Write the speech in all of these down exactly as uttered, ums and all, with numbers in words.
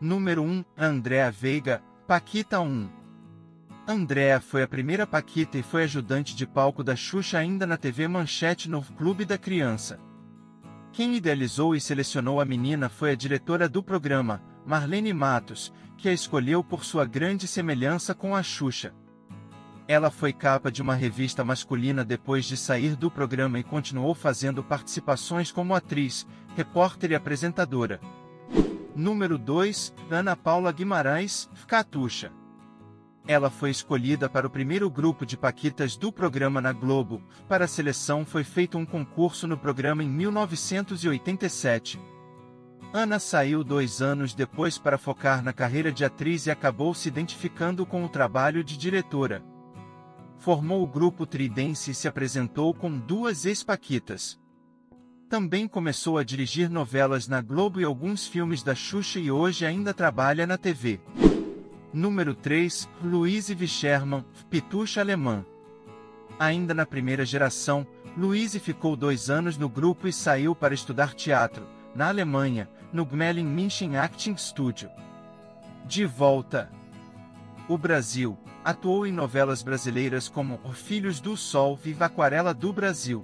Número um. Andréa Veiga, Paquita um. Andréa foi a primeira Paquita e foi ajudante de palco da Xuxa ainda na T V Manchete no Clube da Criança. Quem idealizou e selecionou a menina foi a diretora do programa, Marlene Matos, que a escolheu por sua grande semelhança com a Xuxa. Ela foi capa de uma revista masculina depois de sair do programa e continuou fazendo participações como atriz, repórter e apresentadora. Número dois. Ana Paula Guimarães, Catuxa. Ela foi escolhida para o primeiro grupo de paquitas do programa na Globo. Para a seleção foi feito um concurso no programa em mil novecentos e oitenta e sete. Ana saiu dois anos depois para focar na carreira de atriz e acabou se identificando com o trabalho de diretora. Formou o grupo Tridense e se apresentou com duas ex-paquitas. Também começou a dirigir novelas na Globo e alguns filmes da Xuxa e hoje ainda trabalha na T V. Número três. Louise Wischermann, Pitucha Alemã. Ainda na primeira geração, Louise ficou dois anos no grupo e saiu para estudar teatro, na Alemanha, no Gmelin München Acting Studio. De volta ao Brasil, atuou em novelas brasileiras como Filhos do Sol e Aquarela do Brasil.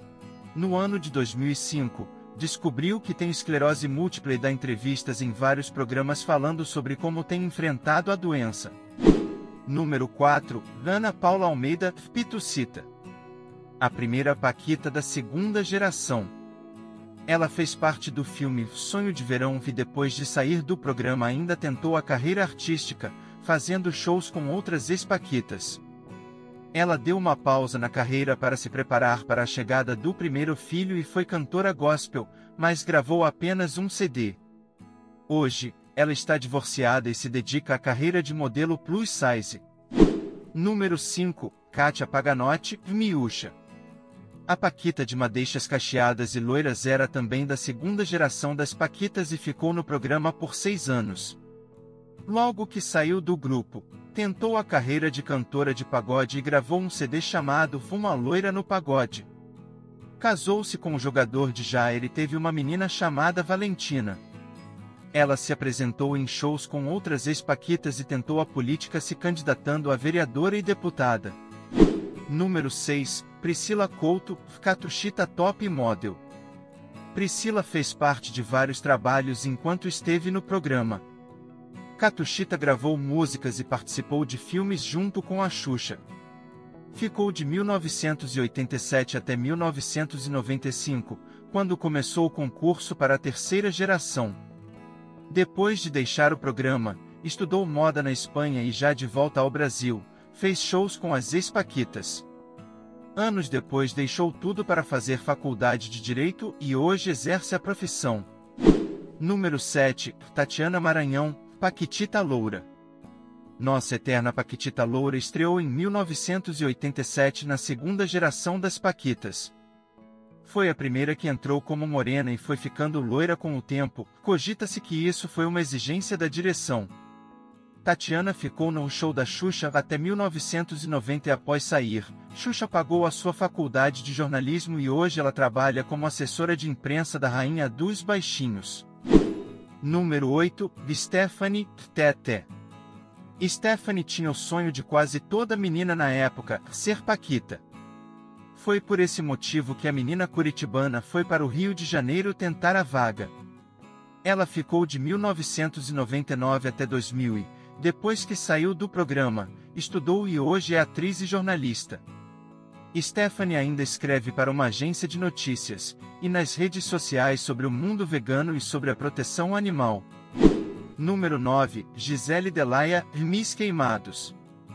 No ano de dois mil e cinco, descobriu que tem esclerose múltipla e dá entrevistas em vários programas falando sobre como tem enfrentado a doença. Número quatro. Ana Paula Almeida, Pitucita. A primeira paquita da segunda geração. Ela fez parte do filme Sonho de Verão e depois de sair do programa ainda tentou a carreira artística, fazendo shows com outras ex-paquitas. Ela deu uma pausa na carreira para se preparar para a chegada do primeiro filho e foi cantora gospel, mas gravou apenas um C D. Hoje, ela está divorciada e se dedica à carreira de modelo plus size. Número cinco. Kátia Paganotti, Miúcha. A paquita de madeixas cacheadas e loiras era também da segunda geração das paquitas e ficou no programa por seis anos. Logo que saiu do grupo, tentou a carreira de cantora de pagode e gravou um C D chamado Uma Loira no Pagode. Casou-se com o jogador de Jair e teve uma menina chamada Valentina. Ela se apresentou em shows com outras ex-paquitas e tentou a política se candidatando a vereadora e deputada. Número seis. Priscila Couto, Catuchita Top Model. Priscila fez parte de vários trabalhos enquanto esteve no programa. Catuchita gravou músicas e participou de filmes junto com a Xuxa. Ficou de mil novecentos e oitenta e sete até mil novecentos e noventa e cinco, quando começou o concurso para a terceira geração. Depois de deixar o programa, estudou moda na Espanha e já de volta ao Brasil, fez shows com as ex-paquitas. Anos depois deixou tudo para fazer faculdade de Direito e hoje exerce a profissão. Número sete. Tatiana Maranhão, Paquitita Loura. Nossa eterna Paquitita Loura estreou em mil novecentos e oitenta e sete na segunda geração das paquitas. Foi a primeira que entrou como morena e foi ficando loira com o tempo. Cogita-se que isso foi uma exigência da direção. Tatiana ficou no show da Xuxa até mil novecentos e noventa e após sair, Xuxa pagou a sua faculdade de jornalismo e hoje ela trabalha como assessora de imprensa da Rainha dos Baixinhos. Número oito. Stephanie Tete. Stephanie tinha o sonho de quase toda menina na época, ser paquita. Foi por esse motivo que a menina curitibana foi para o Rio de Janeiro tentar a vaga. Ela ficou de mil novecentos e noventa e nove até dois mil e, depois que saiu do programa, estudou e hoje é atriz e jornalista. Stephanie ainda escreve para uma agência de notícias, e nas redes sociais sobre o mundo vegano e sobre a proteção animal. Número nove. Gisele Delaia, Miss Queimados.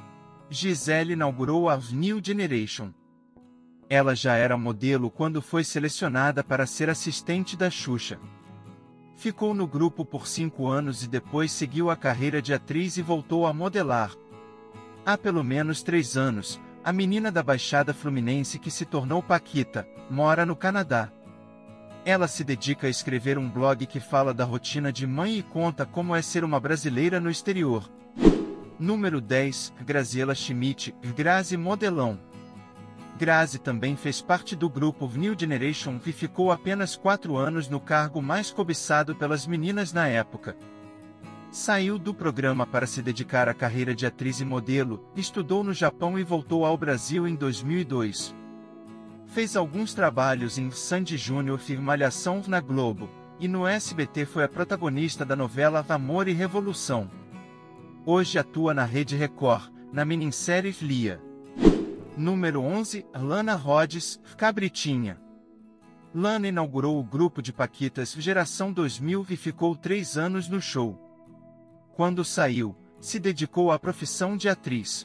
Gisele inaugurou a New Generation. Ela já era modelo quando foi selecionada para ser assistente da Xuxa. Ficou no grupo por cinco anos e depois seguiu a carreira de atriz e voltou a modelar. Há pelo menos três anos, a menina da Baixada Fluminense que se tornou paquita, mora no Canadá. Ela se dedica a escrever um blog que fala da rotina de mãe e conta como é ser uma brasileira no exterior. Número dez. Graziela Schmidt, Grazi Modelão. Grazi também fez parte do grupo New Generation e ficou apenas quatro anos no cargo mais cobiçado pelas meninas na época. Saiu do programa para se dedicar à carreira de atriz e modelo, estudou no Japão e voltou ao Brasil em dois mil e dois. Fez alguns trabalhos em Sandy Júnior e Malhação na Globo, e no S B T foi a protagonista da novela Amor e Revolução. Hoje atua na Rede Record, na minissérie Lia. Número onze, Lana Rhodes, Cabritinha. Lana inaugurou o grupo de paquitas Geração dois mil e ficou três anos no show. Quando saiu, se dedicou à profissão de atriz.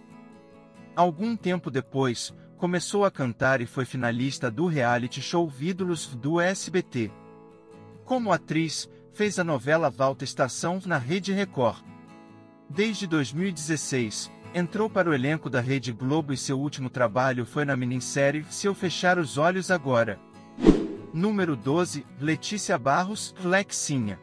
Algum tempo depois, começou a cantar e foi finalista do reality show Ídolos do S B T. Como atriz, fez a novela Alta Estação na Rede Record. Desde dois mil e dezesseis, entrou para o elenco da Rede Globo e seu último trabalho foi na minissérie Se Eu Fechar os Olhos Agora. Número doze, Letícia Barros, Lexinha.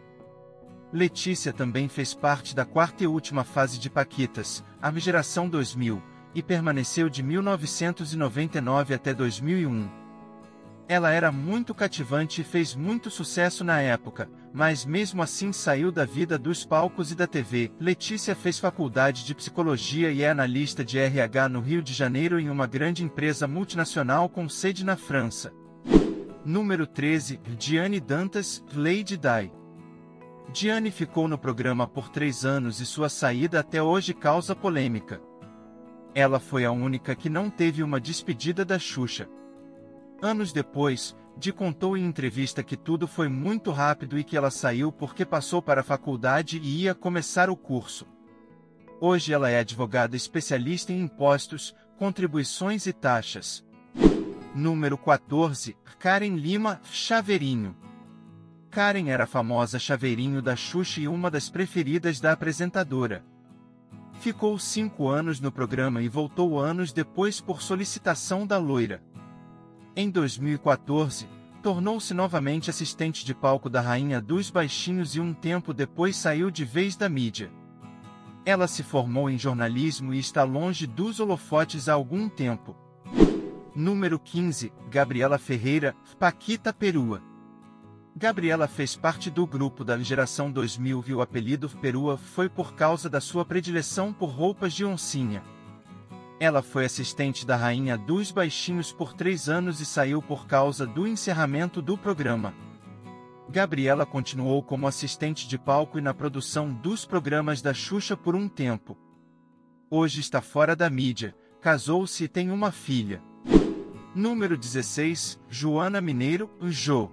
Letícia também fez parte da quarta e última fase de Paquitas, a Geração dois mil, e permaneceu de mil novecentos e noventa e nove até dois mil e um. Ela era muito cativante e fez muito sucesso na época, mas mesmo assim saiu da vida dos palcos e da T V. Letícia fez faculdade de psicologia e é analista de R H no Rio de Janeiro em uma grande empresa multinacional com sede na França. Número treze, Diane Dantas, Lady Di. Diane ficou no programa por três anos e sua saída até hoje causa polêmica. Ela foi a única que não teve uma despedida da Xuxa. Anos depois, Di contou em entrevista que tudo foi muito rápido e que ela saiu porque passou para a faculdade e ia começar o curso. Hoje ela é advogada especialista em impostos, contribuições e taxas. Número quatorze, Karen Lima, Chaveirinho. Karen era a famosa Chaveirinho da Xuxa e uma das preferidas da apresentadora. Ficou cinco anos no programa e voltou anos depois por solicitação da loira. Em dois mil e quatorze, tornou-se novamente assistente de palco da Rainha dos Baixinhos e um tempo depois saiu de vez da mídia. Ela se formou em jornalismo e está longe dos holofotes há algum tempo. Número quinze, Gabriela Ferreira, Paquita Perua. Gabriela fez parte do grupo da Geração dois mil e o apelido Perua foi por causa da sua predileção por roupas de oncinha. Ela foi assistente da Rainha dos Baixinhos por três anos e saiu por causa do encerramento do programa. Gabriela continuou como assistente de palco e na produção dos programas da Xuxa por um tempo. Hoje está fora da mídia, casou-se e tem uma filha. Número dezesseis, Joana Mineiro, Jo.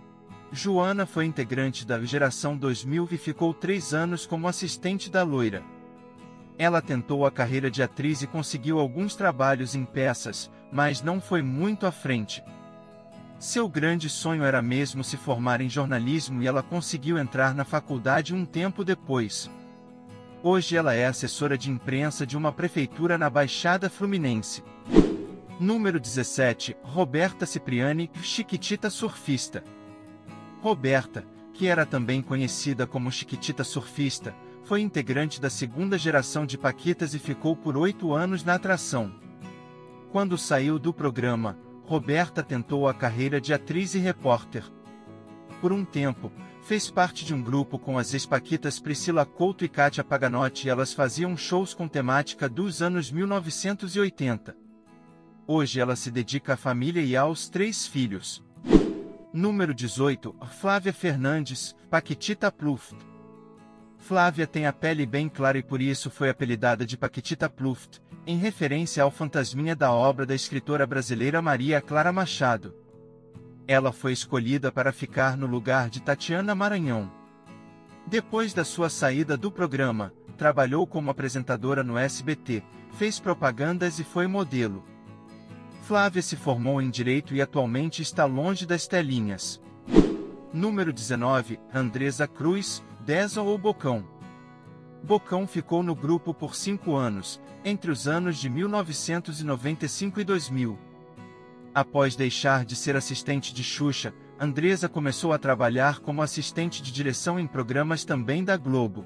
Joana foi integrante da Geração dois mil e ficou três anos como assistente da loira. Ela tentou a carreira de atriz e conseguiu alguns trabalhos em peças, mas não foi muito à frente. Seu grande sonho era mesmo se formar em jornalismo e ela conseguiu entrar na faculdade um tempo depois. Hoje ela é assessora de imprensa de uma prefeitura na Baixada Fluminense. Número dezessete, Roberta Cipriani, Chiquitita Surfista. Roberta, que era também conhecida como Chiquitita Surfista, foi integrante da segunda geração de Paquitas e ficou por oito anos na atração. Quando saiu do programa, Roberta tentou a carreira de atriz e repórter. Por um tempo, fez parte de um grupo com as ex-paquitas Priscila Couto e Kátia Paganotti e elas faziam shows com temática dos anos mil novecentos e oitenta. Hoje ela se dedica à família e aos três filhos. Número dezoito, Flávia Fernandes, Paquitita Pluft. Flávia tem a pele bem clara e por isso foi apelidada de Paquitita Pluft, em referência ao fantasminha da obra da escritora brasileira Maria Clara Machado. Ela foi escolhida para ficar no lugar de Tatiana Maranhão. Depois da sua saída do programa, trabalhou como apresentadora no S B T, fez propagandas e foi modelo. Flávia se formou em Direito e atualmente está longe das telinhas. Número dezenove, Andresa Cruz, Deza ou Bocão. Bocão ficou no grupo por cinco anos, entre os anos de mil novecentos e noventa e cinco e dois mil. Após deixar de ser assistente de Xuxa, Andresa começou a trabalhar como assistente de direção em programas também da Globo.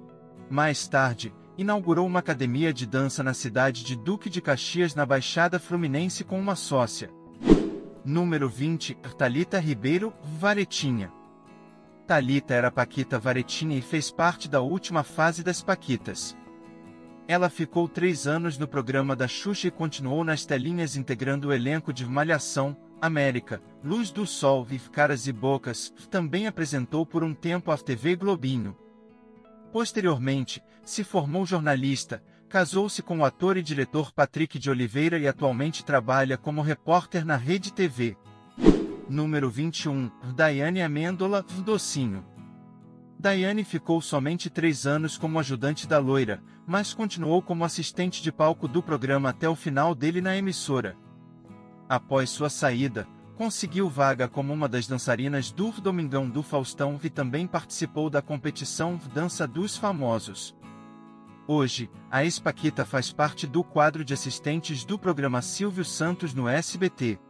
Mais tarde, inaugurou uma academia de dança na cidade de Duque de Caxias na Baixada Fluminense com uma sócia. Número vinte, Thalita Ribeiro, Varetinha. Thalita era Paquita Varetinha e fez parte da última fase das Paquitas. Ela ficou três anos no programa da Xuxa e continuou nas telinhas integrando o elenco de Malhação, América, Luz do Sol, Vive Caras e Bocas. Também apresentou por um tempo a T V Globinho. Posteriormente, se formou jornalista, casou-se com o ator e diretor Patrick de Oliveira e atualmente trabalha como repórter na Rede T V. Número vinte e um, Daiane Amêndola, Docinho. Daiane ficou somente três anos como ajudante da loira, mas continuou como assistente de palco do programa até o final dele na emissora. Após sua saída, conseguiu vaga como uma das dançarinas do Domingão do Faustão e também participou da competição Dança dos Famosos. Hoje, a ex-Paquita faz parte do quadro de assistentes do programa Silvio Santos no S B T.